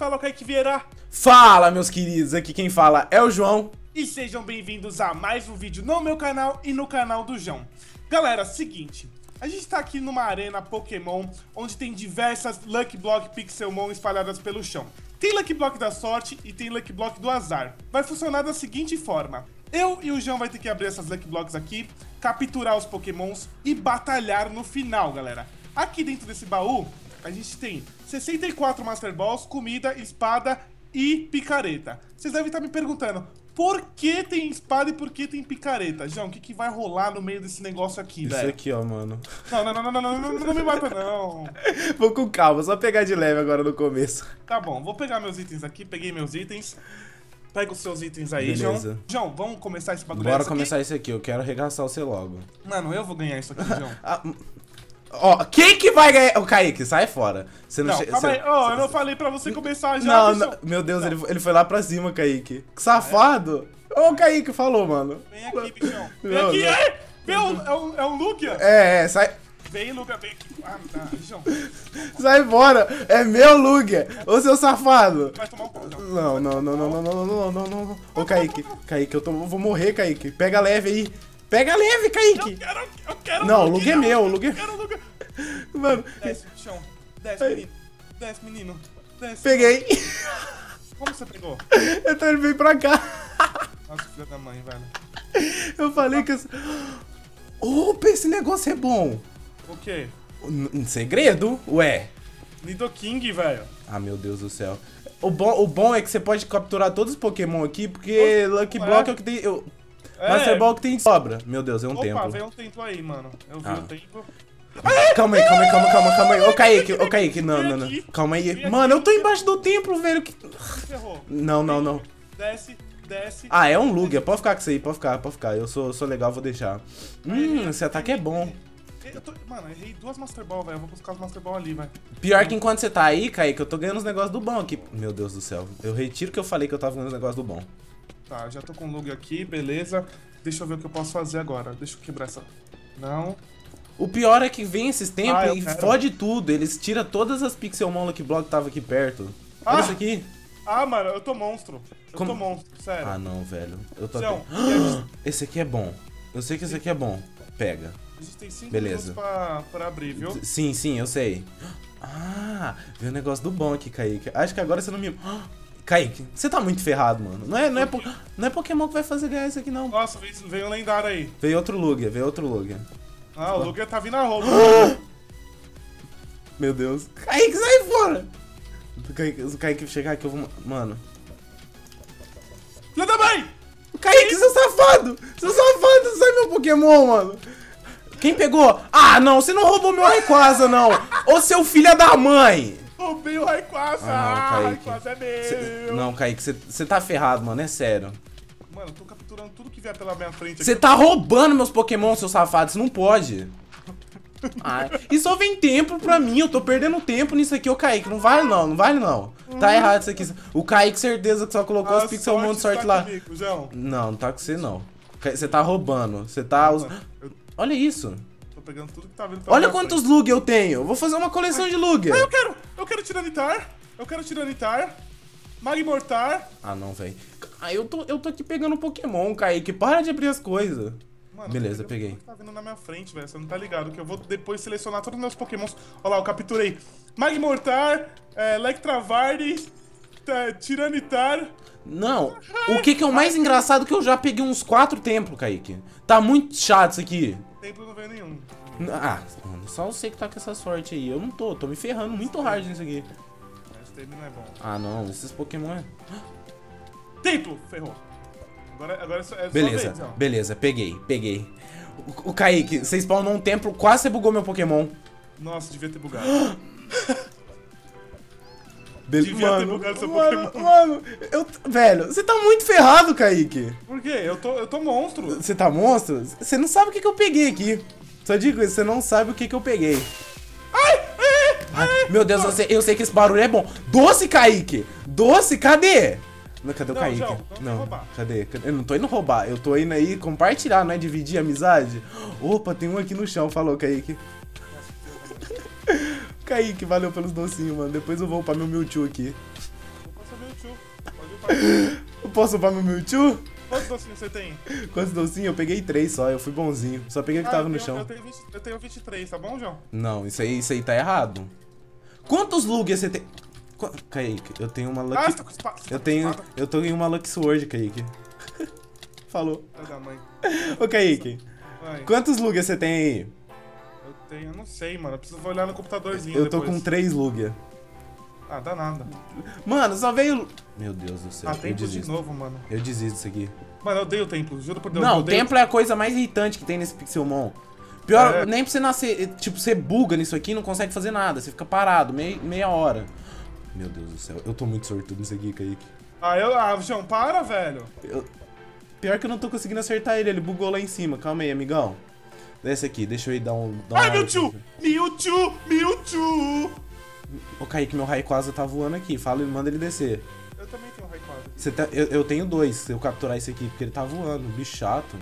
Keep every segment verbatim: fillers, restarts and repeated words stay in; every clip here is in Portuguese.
fala o Kaique Vieira. Fala, meus queridos, aqui quem fala é o João. E sejam bem-vindos a mais um vídeo no meu canal e no canal do João. Galera, seguinte, a gente tá aqui numa arena Pokémon, onde tem diversas Lucky Block Pixelmon espalhadas pelo chão. Tem Lucky Block da sorte e tem Lucky Block do azar. Vai funcionar da seguinte forma: eu e o João vai ter que abrir essas Lucky Blocks aqui, capturar os Pokémons e batalhar no final, galera. Aqui dentro desse baú, a gente tem sessenta e quatro Master Balls, comida, espada e picareta. Vocês devem estar me perguntando, por que tem espada e por que tem picareta? João, o que, que vai rolar no meio desse negócio aqui, velho? Isso aqui, ó, mano. Não, não, não, não, não, não, não, não me mata, não. Vou com calma, só pegar de leve agora no começo. Tá bom, vou pegar meus itens aqui, peguei meus itens. Pega os seus itens aí, Beleza. João. João, vamos começar esse bagulho. Bora começar isso aqui, eu quero arregaçar você logo. Mano, eu vou ganhar isso aqui, João. Ah, ó, quem que vai ganhar? O Kaique, sai fora. Você não, Não, che... calma você... aí. Ó, oh, eu não falei pra você começar já, Não, bicho. não, meu Deus, ele, ele foi lá pra cima, Kaique. Que safado. Ô, o Kaique falou, mano. Vem aqui, bichão. Vem Não, aqui, não. é! Vem, um, é um, é um Lugia? É, é, sai, Vem, Lugia, vem aqui. Ah, tá, bichão. sai fora. É meu Lugia. Ô, seu safado. Vai tomar um pau, João. Não, não, não, não, não, não, não, não, não, não. Ô, Kaique, Kaique, eu tô, eu vou morrer, Kaique. Pega leve aí. Pega leve, Eu Kaique. quero, eu quero Não, o Lugia é meu, o Lugia... Eu quero Lugia. Mano, Desce, bichão. Desce, menino. Desce, menino. Desce. peguei. Como você pegou? Então ele veio pra cá. Nossa, filha da mãe, velho. Eu falei que... eu- Opa, esse negócio é bom. O quê? Um segredo? Ué. Nidoking, velho. Ah, meu Deus do céu. O bom, o bom é que você pode capturar todos os Pokémon aqui, porque Lucky Ué. Block é o que tem... Eu... É. Master Ball é o que tem de sobra. Meu Deus, é um Opa, tempo. veio um tempo aí, mano. Eu vi Ah. o tempo. Calma aí, calma aí, calma, calma, calma aí. Ô, Kaique, ô, Kaique, não, Vem não, não. aqui. Calma aí. Vem Mano, aqui. eu tô embaixo do templo, velho. Que... Ferrou. Não, não, não. Desce, desce. Ah, é um Lugia. Pode ficar com isso aí, pode ficar, pode ficar. Eu sou, sou legal, vou deixar. Hum, esse ataque é bom. Eu tô... Mano, eu errei duas Master Ball, velho. Eu vou buscar as Master Ball ali, velho. Pior que enquanto você tá aí, Kaique, eu tô ganhando os negócios do bom aqui. Meu Deus do céu. Eu retiro que eu falei que eu tava ganhando os negócios do bom. Tá, já tô com o Lugia aqui, beleza. Deixa eu ver o que eu posso fazer agora. Deixa eu quebrar essa... Não. O pior é que vem esses tempos Ah, eu e quero. fode tudo. Eles tiram todas as Pixelmon Lucky Block que tava aqui perto. Olha Ah! isso aqui. Ah, mano, eu tô monstro. Eu Como? tô monstro, sério. Ah, não, velho. Eu tô João, até... e a gente- Esse aqui é bom. Eu sei que esse aqui é bom. Pega. a gente tem cinco Beleza. minutos pra, pra abrir, viu? Sim, sim, eu sei. Ah, veio um negócio do bom aqui, Kaique. Acho que agora você não me... Kaique, você tá muito ferrado, mano. Não é, não, é po... não é Pokémon que vai fazer ganhar isso aqui, não. Nossa, veio, veio um lendário aí. Veio outro Lugia, veio outro Lugia. Ah, o Lugia tá vindo a roupa. Meu Deus. Kaique, sai fora! Se o Kaique, se o Kaique chegar aqui, eu vou... Mano. Filha da mãe! Kaique, seu safado! Seu safado, sai meu Pokémon, mano! Quem pegou? Ah, não, você não roubou meu Rayquaza, não! Ô, seu filho da mãe! Roubei o Rayquaza! Ah, não, Ah, Kaique. Rayquaza é meu! Cê... Não, Kaique, você tá ferrado, mano, é sério. Mano, eu tô capturando tudo que vier pela minha frente aqui. Você tá roubando meus Pokémon, seu safado, você não pode. Ah, e só vem tempo pra mim, eu tô perdendo tempo nisso aqui, ô Kaique, não vale não, não vale não. Tá errado isso aqui. O Kaique, certeza que só colocou A os Pixelmon de sorte está lá. comigo, João. Não, não tá com você não. Você tá roubando, você tá usando... Mano, eu Olha isso. tô pegando tudo que tá vindo pela Olha minha quantos frente. Lugia eu tenho. Eu vou fazer uma coleção de Lugia. Ah, eu quero! Eu quero Tiranitar! Eu quero Tiranitar! Magmortar! Ah, não, velho. Ah, eu tô, eu tô aqui pegando Pokémon, Kaique. Para de abrir as coisas. Mano, Beleza, eu tô pegando peguei. tudo que tá vindo na minha frente, velho. Você não tá ligado. Que eu vou depois selecionar todos os meus Pokémons. Olha lá, eu capturei Magmortar, é, Electravardy, tá, Tiranitar. Não. O que que é o mais engraçado é que eu já peguei uns quatro templos, Kaique. Tá muito chato isso aqui. Templo não veio nenhum. Ah, mano, só você que tá com essa sorte aí. Eu não tô, tô me ferrando muito hard nisso aqui. Esse templo não é bom. Ah, não, esses Pokémon é... Templo! Ferrou. Agora, agora é só, é só Beleza, vez, ó. beleza, peguei, peguei. O, o Kaique, você spawnou um templo, quase você bugou meu Pokémon. Nossa, devia ter bugado. Be Devia ter bugado seu mano, Pokémon. mano, eu... Velho, você tá muito ferrado, Kaique. Por quê? Eu tô, eu tô monstro. Você tá monstro? Você não sabe o que que eu peguei aqui. Só digo isso, você não sabe o que que eu peguei. Ai! Ai! Ai, meu Deus, eu sei, eu sei que esse barulho é bom. Doce, Kaique! Doce, cadê? Não, cadê o Não, Kaique? João, vamos não, roubar. cadê? Cadê? Eu não tô indo roubar, eu tô indo aí compartilhar, não é dividir a amizade? Opa, tem um aqui no chão, falou, Kaique. Kaique, valeu pelos docinhos, mano. Depois eu vou upar meu Mewtwo aqui. Mewtwo. Pode upar Mewtwo. Eu posso upar meu Mewtwo? Quantos docinhos você tem? Quantos docinhos? Eu peguei três só, eu fui bonzinho. Só peguei o que Ah, tava eu no tenho- chão. Eu tenho, vinte, eu tenho vinte e três, tá bom, João? Não, isso aí, isso aí tá errado. Quantos Lugia você tem? Qu... Kaique, eu tenho uma Ah, Lucky... você tá com espada. você tá Eu com tenho... espada? Eu tô em uma Lucky Sword, Kaique. Falou. Filha da mãe. Ô, Kaique, Vai. quantos Lugia você tem aí? Eu tenho, eu não sei, mano. Eu preciso olhar no computadorzinho Eu tô depois. com três Lugia. Ah, dá nada. Mano, só veio... Meu Deus do céu, Ah, eu templo de desisto. novo, mano. Eu desisto disso aqui. Mano, eu odeio o templo, juro por Deus. eu Não, o odeio templo é a coisa mais irritante que tem nesse Pixelmon. Pior, É. nem pra você nascer, tipo, você buga nisso aqui e não consegue fazer nada. Você fica parado, mei, meia hora. Meu Deus do céu, eu tô muito sortudo nisso aqui, Kaique. Ah, eu... Ah, João, para, velho. Eu- Pior que eu não tô conseguindo acertar ele, ele bugou lá em cima. Calma aí, amigão. Desce aqui, deixa eu ir dar um... Dar Ai, uma- Mewtwo! Mewtwo! Mewtwo! Ô, Kaique, meu Rayquaza tá voando aqui. Fala, manda ele descer. Eu também tenho um Rayquaza. Você tá, eu, eu tenho dois, se eu capturar esse aqui, porque ele tá voando. Bicho chato.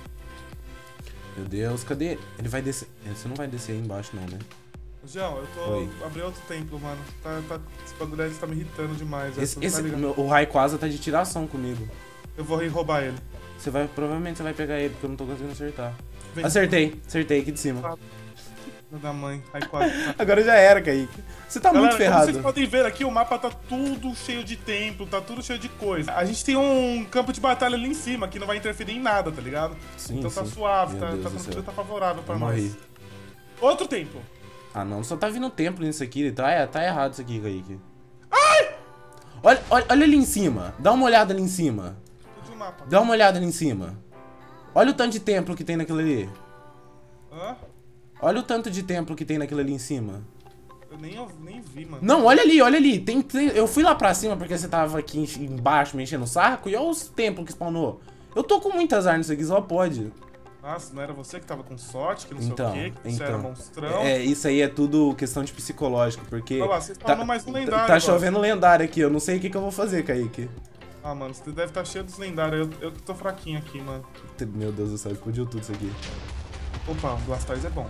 Meu Deus, cadê? Ele vai descer. Você não vai descer aí embaixo, não, né? João, eu tô... Oi. Abri outro templo, mano. Tá, tá... Esse bagulho aí tá me irritando demais. Esse, você não tá esse, ligado? meu- o Rayquaza tá de tiração comigo. Eu vou roubar ele. Você vai, provavelmente você vai pegar ele, porque eu não tô conseguindo acertar. Vem. Acertei, acertei aqui de cima. Filho da mãe. Rayquaza. Agora já era, Kaique. Você tá Galera, muito como ferrado. vocês podem ver aqui, o mapa tá tudo cheio de templo, tá tudo cheio de coisa. A gente tem um campo de batalha ali em cima, que não vai interferir em nada, tá ligado? Sim, então tá sim. suave, Meu tá, Deus tá do tranquilo, céu. tá favorável pra Eu nós. morri. Outro templo. Ah, não, só tá vindo templo nisso aqui. Tá, é, tá errado isso aqui, Kaique. Ai! Olha, olha, olha ali em cima. Dá uma olhada ali em cima. Tudo de mapa. Dá uma olhada ali em cima. Olha o tanto de templo que tem naquilo ali. Hã? Olha o tanto de templo que tem naquilo ali em cima. Eu nem, eu nem vi, mano. Não, olha ali, olha ali. Tem, tem- eu fui lá pra cima porque você tava aqui em- embaixo me enchendo o saco. E olha os templos que spawnou. Eu tô com muito azar nisso aqui, só pode. Nossa, não era você que tava com sorte, que não Então, sei o quê, que você então. era monstrão. É, isso aí é tudo questão de psicológico, porque... Olha lá, você tá, spawnou mais um lendário tá agora. chovendo lendário aqui, eu não sei o que, que eu vou fazer, Kaique. Ah, mano, você deve estar cheio dos lendários. Eu, eu que tô fraquinho aqui, mano. Meu Deus do céu, explodiu tudo isso aqui. Opa, o Blastoise é bom.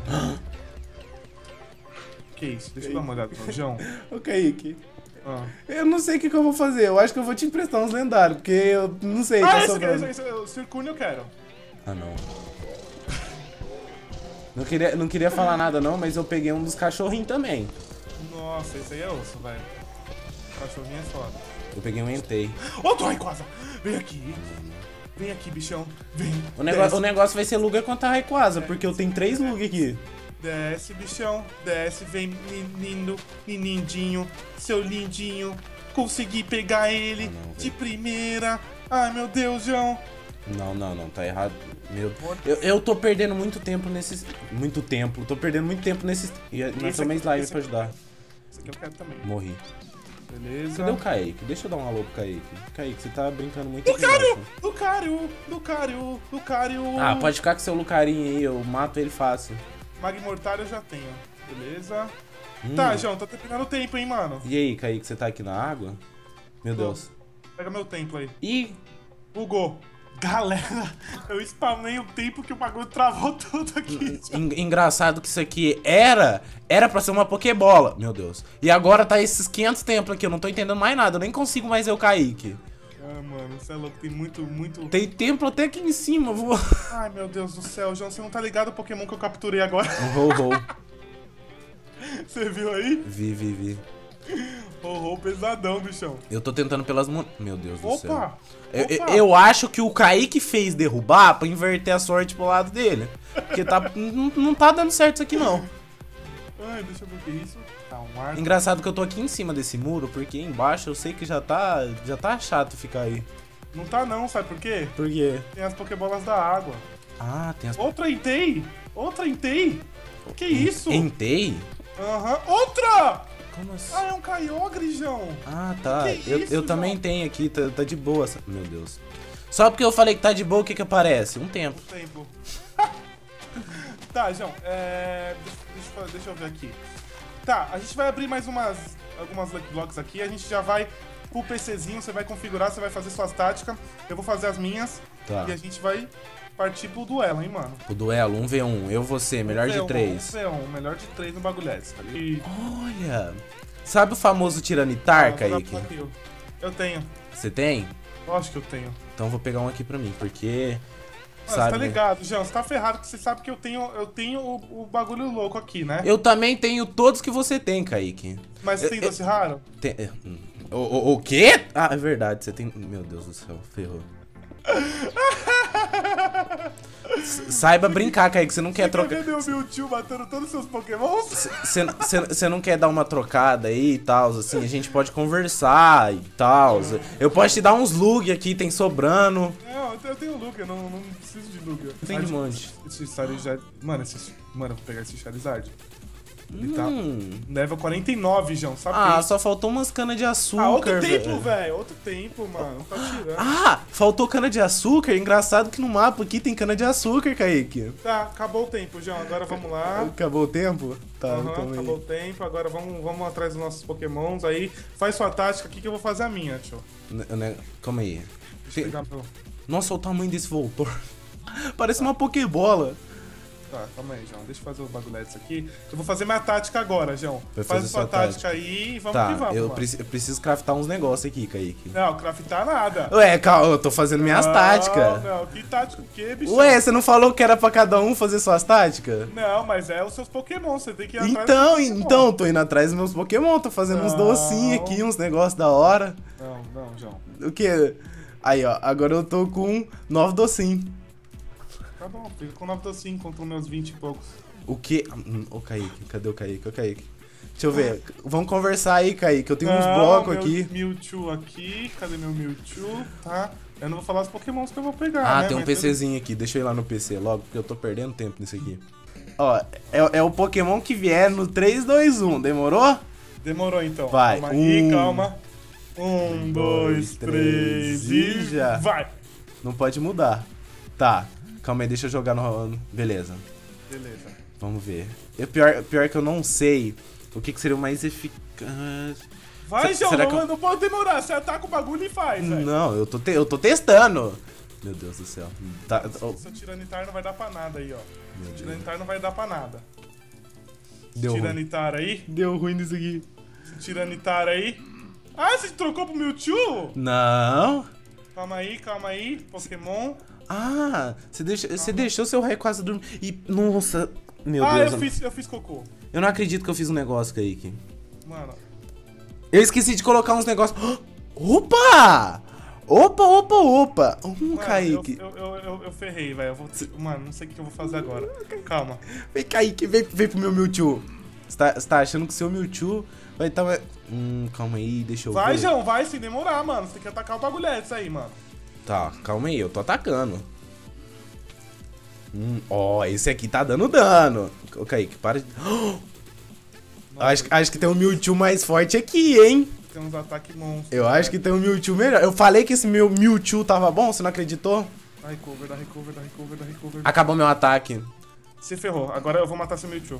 Que isso? Deixa eu dar uma olhada no João. Ô, Kaique, Ah, eu não sei o que, que eu vou fazer, eu acho que eu vou te emprestar uns lendários, porque eu não sei, ah tá esse, sobrando. esse, esse, o Circune eu quero. Ah, não. Não queria, não queria falar nada não, mas eu peguei um dos cachorrinhos também. Nossa, esse aí é osso, velho. Cachorrinho é foda. Eu peguei um Entei. Outro Rayquaza! Vem aqui. Vem aqui, bichão. Vem. O negócio, desce, o negócio vai ser Lugia contra Rayquaza, porque eu tenho três Lugia aqui. desce, bichão. Desce, vem, menino, menindinho, seu lindinho. Consegui pegar ele Ah, não, de primeira. Ai, meu Deus, João. Não, não, não, tá errado. Meu, eu, eu tô perdendo muito tempo nesses... Muito tempo, tô perdendo muito tempo nesses... E nós Esse somos aqui- live esse pra aqui- ajudar. Esse aqui eu quero também. Morri. Beleza. Cadê o Kaique? Deixa eu dar um alô pro Kaique. Kaique, você tá brincando muito aqui Lucario! embaixo. Lucario! Lucario! Lucario! Ah, pode ficar com seu Lucarinho aí, eu mato ele fácil. Mag Mortário eu já tenho. Beleza. Hum. Tá, João, tá terminando o tempo, hein, mano. E aí, Kaique, você tá aqui na água? Meu Tô. Deus. Pega meu templo aí. Ih, Bugou. Galera, eu spamei o tempo que o bagulho travou tudo aqui. en- engraçado que isso aqui era... Era pra ser uma Pokébola. Meu Deus. E agora tá esses quinhentos templos aqui, eu não tô entendendo mais nada. Eu nem consigo mais ver o Kaique. Ah, mano, você é louco, tem muito, muito... Tem templo até aqui em cima, eu vou... Ai, meu Deus do céu, João, você não tá ligado o Pokémon que eu capturei agora? Um ho-ho. Você viu aí? Vi, vi, vi. Oh, oh, pesadão, bichão. Eu tô tentando pelas... mon- Meu Deus do céu. Opa! Eu, eu- Opa! eu acho que o Kaique fez derrubar pra inverter a sorte pro lado dele. Porque tá, não, não tá dando certo isso aqui, não. Ai, deixa eu ver o que é isso. Tá, um arco. Engraçado que eu tô aqui em cima desse muro, porque embaixo eu sei que já tá, já tá chato ficar aí. Não tá não, sabe por quê? Por quê? Tem as Pokébolas da água. Ah, tem as... Outra Entei! Outra Entei! Que isso? Entei? Aham. Outra! Como assim? Ah, é um Kyogre, João. Ah, tá. Que Eu, isso, eu também João? tenho aqui, tá, tá de boa. essa- Meu Deus. Só porque eu falei que tá de boa, o que que aparece? Um tempo. Tempo. Tá, João, é... Deixa, deixa eu- deixa eu ver aqui. Tá, a gente vai abrir mais umas... Algumas Lucky Blocks aqui. A gente já vai pro PCzinho, você vai configurar, você vai fazer suas táticas. Eu vou fazer as minhas. Tá. E a gente vai partir pro duelo, hein, mano. O duelo, um v um. Eu, você, melhor de V um, três. V um, melhor de três no bagulhete, tá ligado? E... Olha. Sabe o famoso Tiranitar, Ah, vou dar Kaique? pra aqui, ó. Eu tenho. Você tem? Lógico que eu tenho. Então eu vou pegar um aqui pra mim, porque... Mas sabe, tá né? ligado, João, você tá ferrado, porque você sabe que eu tenho, eu tenho o, o bagulho louco aqui, né? Eu também tenho todos que você tem, Kaique. Mas você eu, tem eu, doce raro? Tem... é, hum. O, o, o quê? Ah, é verdade, você tem... Meu Deus do céu, ferrou. Saiba brincar, Kaique, você não quer trocar... Você quer ver meu Mewtwo matando todos os seus pokémons? Você não quer dar uma trocada aí e tal, assim, a gente pode conversar e tal. Eu posso te dar uns lug aqui, tem sobrando. Não, eu tenho lug, eu não, não preciso de lug. Tem de monte. Esse Charizard... Mano, esse... Mano, eu vou pegar esse Charizard. Ele tá Hum. level quarenta e nove, João, sabe? Ah, que... só faltou umas canas de açúcar. Ah, outro tempo, velho. Outro tempo, mano. Tá tirando. Ah, faltou cana de açúcar. Engraçado que no mapa aqui tem cana de açúcar, Kaique. Tá, acabou o tempo, João. Agora vamos lá. Acabou o tempo? Tá, Uhum, então aí. acabou o tempo. Agora vamos, vamos atrás dos nossos pokémons. Aí faz sua tática aqui que eu vou fazer a minha, tio. Né, né, calma aí. Deixa eu pegar meu... Nossa, olha o tamanho desse Voltor. Parece uma Pokébola. Tá, calma aí, João. Deixa eu fazer os bagulhetes aqui. Eu vou fazer minha tática agora, João. Vai Faz fazer a sua sua tática tática. aí e vamos Tá, que vamos. eu, mano. preci eu preciso craftar uns negócios aqui, Kaique. Não, craftar nada. Ué, calma, eu tô fazendo minhas Não, táticas. Não, que tática o quê, bicho? Ué, você não falou que era pra cada um fazer suas táticas? Não, mas é os seus pokémon. Você tem que ir atrás Então, dos Pokémon. então, tô indo atrás dos meus Pokémon, tô fazendo uns Não. docinhos aqui, uns negócios da hora. Não, não, João. O quê? Aí, ó, agora eu tô com nove docinhos. Tá bom, fica com nove docinhos contra os meus vinte e poucos. O quê? Hum, Ô, Kaique, cadê o Kaique? Ô, Kaique. Deixa eu ver. Vamos conversar aí, Kaique. Eu tenho uns Não, blocos meu aqui. Mewtwo aqui. Cadê meu Mewtwo? Tá. Eu não vou falar os pokémons que eu vou pegar, Ah, né? tem um mas PCzinho aqui. Deixa eu ir lá no P C logo, porque eu tô perdendo tempo nisso aqui. Ó, é, é o Pokémon que vier no três, dois, um. Demorou? Demorou, então. Vai. Calma aí, Um, calma. Um, dois, três e... já. Vai! Não pode mudar. Tá. Calma aí, deixa eu jogar no... Beleza. Beleza. Vamos ver. E pior, pior que eu não sei o que, que seria o mais eficaz. Vai, Se- João, será não, que eu- não pode demorar. Você ataca o bagulho e faz, velho. Não, eu tô, te- eu tô testando. Meu Deus do céu. Tá, oh, Seu Tiranitar não vai dar pra nada aí, ó. Meu Seu Deus. Tiranitar não vai dar pra nada. Deu ruim. Tiranitar aí. Deu ruim nisso aqui. Seu Tiranitar aí. Ah, você trocou pro Mewtwo? Não. Calma aí, calma aí. Pokémon. Ah, você, deixa, você deixou seu rei quase dormir. E, nossa, meu ah, Deus. eu fiz, eu fiz cocô. Eu não acredito que eu fiz um negócio, Kaique. Mano, Eu esqueci de colocar uns negócios. Opa! Opa, opa, opa. Um, mano Kaique. eu, eu, eu, eu, eu ferrei, velho. Eu vou- Mano, não sei o que eu vou fazer agora. Calma. Vem, Kaique, vem, vem pro meu Mewtwo. Você tá, você tá achando que seu Mewtwo vai estar... Tá... Hum, calma aí, deixa eu Vai, ver. João, vai sem demorar, mano. Você tem que atacar o bagulhete aí, mano. Tá, calma aí, eu tô atacando. Hum, ó, esse aqui tá dando dano. Ô, Kaique, para de... acho, acho que tem um Mewtwo mais forte aqui, hein? Tem uns ataques monstros. Eu acho que tem um Mewtwo melhor. Eu falei que esse meu Mewtwo tava bom, você não acreditou? Dá recover, dá recover, dá recover, dá recover. Acabou meu ataque. Se ferrou. Agora eu vou matar seu Mewtwo.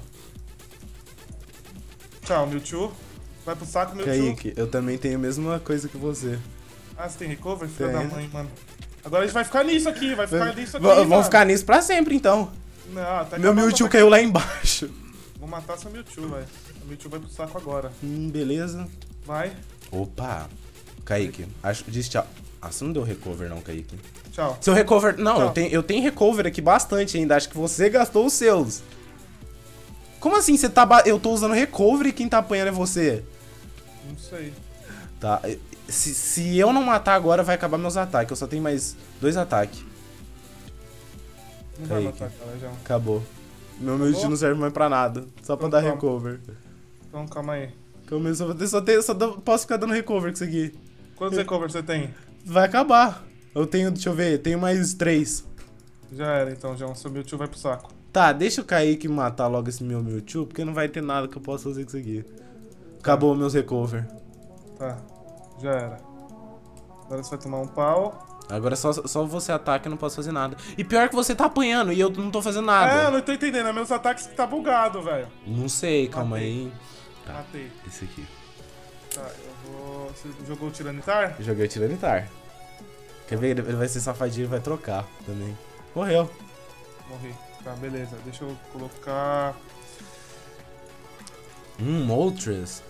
Tchau, Mewtwo. Vai pro saco, Mewtwo. Kaique, eu também tenho a mesma coisa que você. Ah, você tem recover? Filha da Tenho. mãe, mano. Agora a gente vai ficar nisso aqui, vai ficar nisso aqui, V- mano. Vamos ficar nisso pra sempre, então. Não, até Meu acabar Mewtwo essa- caiu lá embaixo. Vou matar seu Mewtwo, velho. O Mewtwo vai pro saco agora. Hum, beleza. Vai. Opa. Kaique, acho... Diz tchau. Ah, você não deu recover não, Kaique. Tchau. Seu recover... Não, Tchau. eu tenho, eu tenho recover aqui bastante ainda. Acho que você gastou os seus. Como assim você tá... ba- Eu tô usando recover e quem tá apanhando é você? Não sei. Tá. Se, se eu não matar agora, vai acabar meus ataques. Eu só tenho mais dois ataques. Não vai Kaique. matar, cara, já. Acabou. Meu Mewtwo não serve mais pra nada. Só pra Então dar toma. recover. Então, calma aí. Calma aí, só, vou ter- só, ter- só dou- posso ficar dando recover com isso aqui. Quantos recover você tem? Vai acabar. Eu tenho, deixa eu ver, tenho mais três. Já era, então, João. Seu Mewtwo vai pro saco. Tá, deixa eu cair aqui e matar logo esse meu Mewtwo, porque não vai ter nada que eu possa fazer com isso aqui. Acabou meus recover. Tá. Já era. Agora você vai tomar um pau. Agora só, só você ataca e eu não posso fazer nada. E pior que você tá apanhando e eu não tô fazendo É, eu nada. não tô entendendo. É meus ataques que tá bugado, velho. Não sei, calma Matei. aí. Tá, Matei. esse aqui. Tá, eu vou... Você jogou o Tiranitar? Eu joguei o Tiranitar. Quer ver? Ele vai ser safadinho e vai trocar também. Morreu. Morri. Tá, beleza. Deixa eu colocar... Hum, Moltres.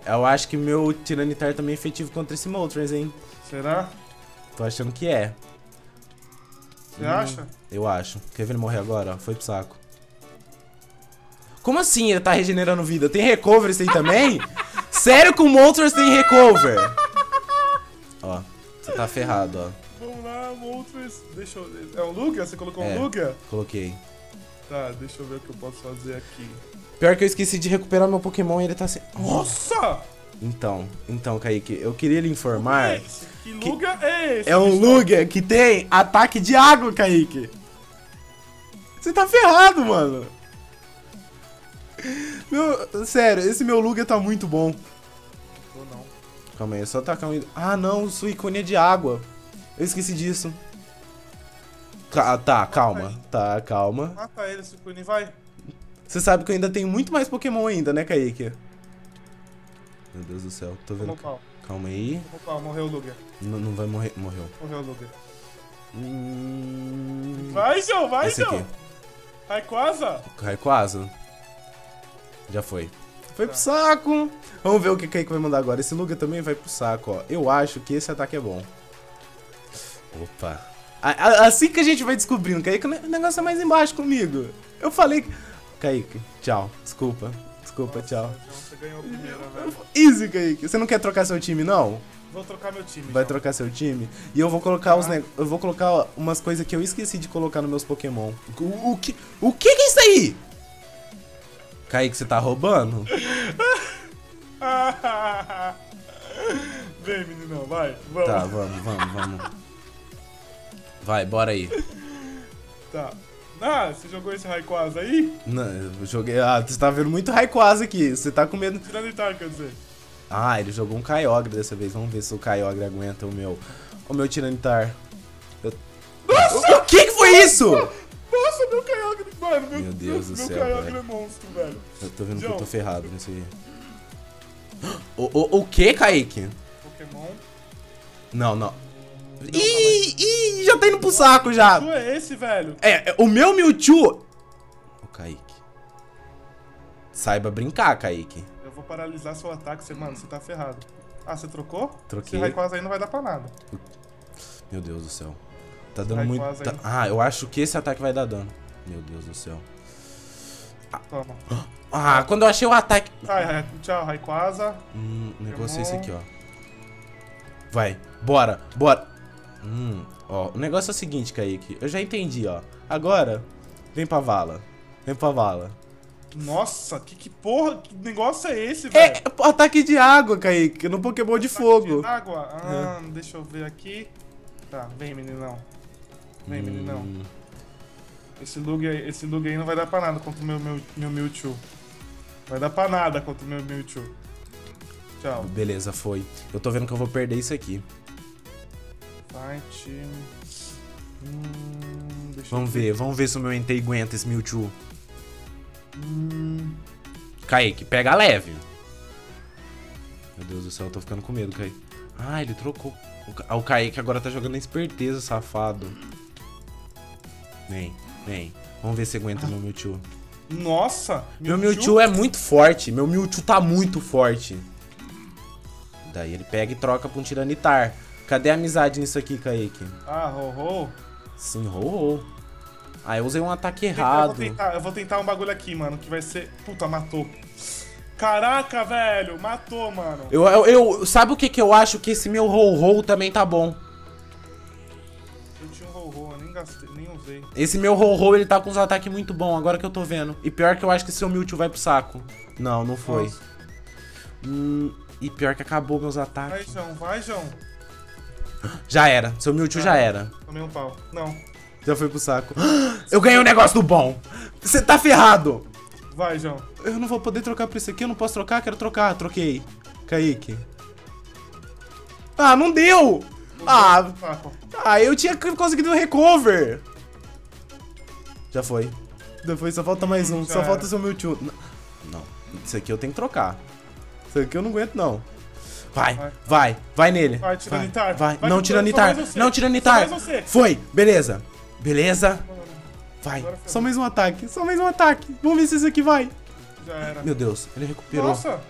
Eu acho que meu Tiranitar também é efetivo contra esse Moltres, hein? Será? Tô achando que é. Você Hum, acha? Eu acho. Quer ver ele morrer agora? Ó, foi pro saco. Como assim ele tá regenerando vida? Tem recover esse aí também? Sério que o Moltres tem recover? Ó, você tá ferrado, ó. Vamos lá, Moltres. Deixa eu... É um Lugia? Você colocou É. um Lugia? Coloquei. Tá, deixa eu ver o que eu posso fazer aqui. Pior que eu esqueci de recuperar meu Pokémon e ele tá sem... Nossa! Então, então, Kaique, eu queria lhe informar... Esse? Que Lugia é esse? É um bicho? Lugia que tem ataque de água, Kaique. Você tá ferrado, mano. Meu, sério, esse meu Lugia tá muito bom. Ou não. Calma aí, é só tacar um... Ah, não, o Suicune é de água. Eu esqueci disso. Ca- tá, calma. Tá, calma. Mata ele, Suicune, vai. Você sabe que eu ainda tenho muito mais Pokémon ainda, né, Kaique? Meu Deus do céu, tô vendo... Tomou pau. Calma aí. Tomou pau, morreu o Lugia. Não, não vai morrer. Morreu. Morreu o Lugia. Hum... Vai, João, vai, Esse João. aqui. Rayquaza. Rayquaza. Já foi. Foi Tá. pro saco. Vamos ver o que o Kaique vai mandar agora. Esse Lugia também vai pro saco, ó. Eu acho que esse ataque é bom. Opa. A- a- assim que a gente vai descobrindo, Kaique, o ne- o negócio é mais embaixo comigo. Eu falei que... Kaique, tchau. Desculpa. Desculpa, tchau. João, você ganhou a primeira, velho. Easy, Kaique. Você não quer trocar seu time, não? Vou trocar meu time. Vai João. trocar seu time? E eu vou colocar os neg... Eu vou colocar umas coisas que eu esqueci de colocar nos meus Pokémon. O, o que... O que que é isso aí? Kaique, você tá roubando? Vem, meninão, vai. Vamos. Tá, vamos, vamos, vamos. Vai, bora aí. Tá. Ah, você jogou esse Rayquaza aí? Não, eu joguei... Ah, você tá vendo muito Rayquaza aqui. Você tá com medo... Tiranitar, quer dizer. Ah, ele jogou um Kyogre dessa vez. Vamos ver se o Kyogre aguenta o meu... O meu Tiranitar. Eu... Nossa! O que que foi isso? Nossa, meu Kyogre, mano. Meu, Meu Deus meu, do meu céu, Kyogre velho. é monstro, velho. Eu tô vendo que eu João. tô ferrado nisso aí. O, o, o que, Kaique? Pokémon. Não, não. Ih, ih, já tá indo pro saco já. Tu é esse, velho? É, é, o meu Mewtwo... O Kaique. Saiba brincar, Kaique. Eu vou paralisar seu ataque, você, mano, você tá ferrado. Ah, você trocou? Troquei. Esse Rayquaza aí não vai dar pra nada. Meu Deus do céu. Tá dando Vai muito... quase tá- aí. Ah, eu acho que esse ataque vai dar dano. Meu Deus do céu. Toma. Ah, quando eu achei o ataque... Ai, ai, tchau, Rayquaza. Hum, o negócio é esse aqui, ó. Vai, bora, bora. Hum, ó, o negócio é o seguinte, Kaique. Eu já entendi, ó. Agora, vem pra vala. Vem pra vala. Nossa, que, que porra, que negócio é esse, velho? É, ataque de água, Kaique, no Pokémon de fogo. De água? Ah, deixa eu ver aqui. Tá, vem, meninão. Vem, meninão. Hum, Esse Lugia, esse Lugia aí não vai dar pra nada contra o meu, meu, meu Mewtwo. Vai dar pra nada contra o meu Mewtwo. Tchau. beleza, foi. Eu tô vendo que eu vou perder isso aqui. Fight. Hum, deixa Vamos eu ver, vamos ver se o meu Entei aguenta esse Mewtwo. Hum, Kaique, pega leve. Meu Deus do céu, eu tô ficando com medo, Kaique. Ah, ele trocou. O, Ka- ah, o Kaique agora tá jogando na esperteza, safado. Vem, vem. Vamos ver se aguenta meu Mewtwo. nossa! Meu Mewtwo é muito forte. Meu Mewtwo tá muito forte. Daí ele pega e troca pra um Tiranitar. Cadê a amizade nisso aqui, Kaique? Ah, ho, ho. Sim, ho, ho. Ah, eu usei um ataque Eu errado. vou, tentar, eu vou tentar um bagulho aqui, mano, que vai ser... Puta, matou. Caraca, velho, matou, mano. Eu, eu, eu- sabe o que que eu acho? Que esse meu ho-ho também tá bom. Eu tinha um ho, ho, eu nem gastei, nem usei. Esse meu ho-ho, ele tá com uns ataques muito bons, agora que eu tô vendo. E pior que eu acho que seu Mewtwo vai pro saco. Não, não foi. Nossa. Hum, e pior que acabou meus Vai, ataques. João, vai, João. Já era, seu Mewtwo já era. Tomei um pau. Não. Já foi pro saco. Eu ganhei um negócio do bom. Você tá ferrado. Vai, João. Eu não vou poder trocar por isso aqui, eu não posso trocar, quero trocar. Troquei. Kaique. Ah, não deu. Ah, Saco. ah, eu tinha conseguido um recover. Já foi. Já foi, só falta mais um. Já Só era. falta o seu Mewtwo. Não, não, isso aqui eu tenho que trocar. Isso aqui eu não aguento, não. Vai, Vai. vai, vai nele. Vai, Tiranitar. Vai, Vai não, que- Tiranitar. só mais você. Não, Tiranitar. Só mais você. Foi, beleza. Beleza. Vai, Agora foi. só mais um ataque, só mais um ataque. Vamos ver se isso aqui vai. Já era. Meu Deus, ele recuperou. Nossa.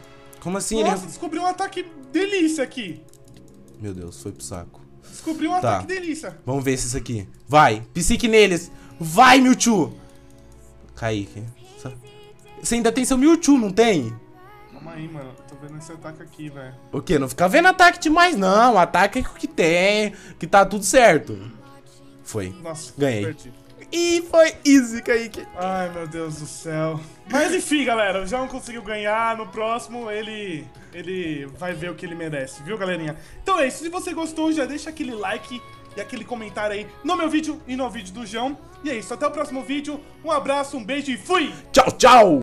Como assim? Nossa, Ele... descobri um ataque delícia aqui. Meu Deus, foi pro saco. Descobri um Tá. ataque delícia. Vamos ver se isso aqui. Vai, psique neles. Vai, Mewtwo. Kaique. Você ainda tem seu Mewtwo, não tem? Calma aí, mano. Tô vendo esse ataque aqui, velho. O quê? Não fica vendo ataque demais, não. Ataque é o que tem, que tá tudo certo. Foi. Nossa, Ganhei. perdi. E foi easy, Kaique. Ai, meu Deus do céu. Mas enfim, galera, o João conseguiu ganhar. No próximo, ele ele vai ver o que ele merece, viu, galerinha? Então é isso. Se você gostou, já deixa aquele like e aquele comentário aí no meu vídeo e no vídeo do João. E é isso. Até o próximo vídeo. Um abraço, um beijo e fui! Tchau, tchau!